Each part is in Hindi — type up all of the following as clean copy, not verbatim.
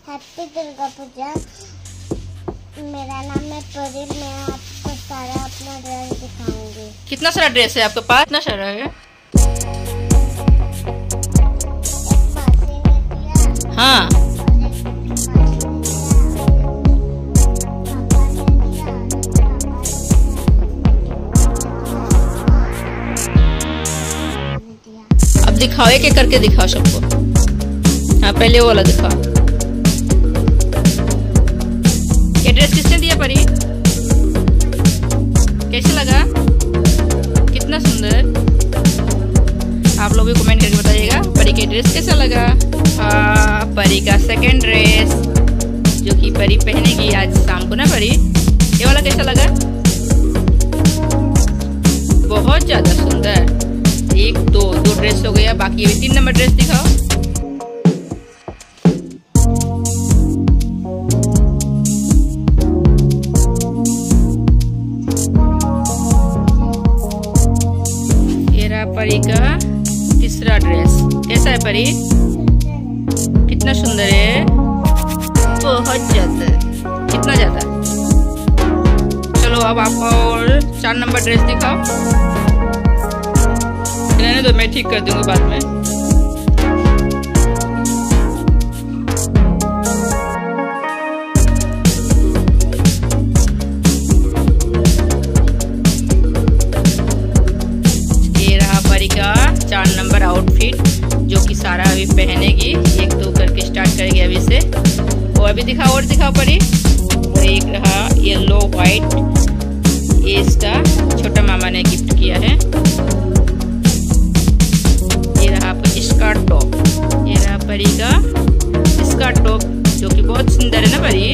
हैप्पी दुर्गा पूजा। मेरा नाम है परी। मैं आपको सारा अपना ड्रेस दिखाऊंगी। कितना सारा ड्रेस है आपके पास? कितना सारा है? हाँ, अब दिखाओ, एक एक करके दिखाओ सबको। हाँ, पहले वो वाला दिखाओ। ये ड्रेस किसने दिया परी? कैसे लगा? कितना सुंदर। आप लोग भी कमेंट करके बताइएगा परी के ड्रेस कैसा लगा। परी का सेकंड ड्रेस जो कि परी पहनेगी आज शाम को ना परी। ये वाला कैसा लगा? बहुत ज्यादा सुंदर। एक दो ड्रेस हो गया, बाकी अभी 3 नंबर ड्रेस दिखाओ। परी का तीसरा ड्रेस कैसा है परी? कितना सुंदर है। बहुत ज्यादा। कितना ज्यादा। चलो अब आप और 4 नंबर ड्रेस दिखाओ। रहने दो, मैं ठीक कर दूंगी बाद में। का 4 नंबर आउटफिट जो कि सारा अभी पहनेगी। 1-2 करके स्टार्ट करेगी अभी से। और अभी दिखाओ, और दिखाओ परी। वो एक रहा येलो व्हाइट, ये इसका छोटा मामा ने गिफ्ट किया है। ये रहा स्कर्ट टॉप। ये रहा परी का स्कर्ट टॉप जो कि बहुत सुंदर है ना परी।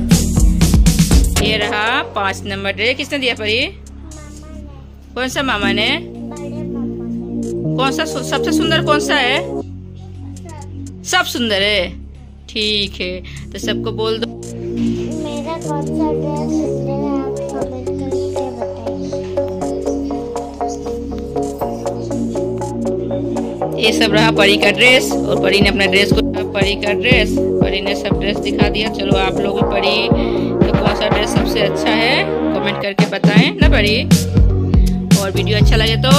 ये रहा 5 नंबर ड्रेस। किसने दिया परी? कौन सा मामा ने? कौन सा सबसे सुंदर कौन सा है? सब सुंदर है। ठीक है, तो सबको बोल दो मेरा कौन सा ड्रेस सुंदर है, आप कमेंट करके बताइए। ये सब रहा परी का ड्रेस और परी ने अपना ड्रेस को परी का ड्रेस परी ने सब ड्रेस दिखा दिया। चलो आप लोग परी तो कौन सा ड्रेस सबसे अच्छा है कमेंट करके बताएं ना परी। और वीडियो अच्छा लगे तो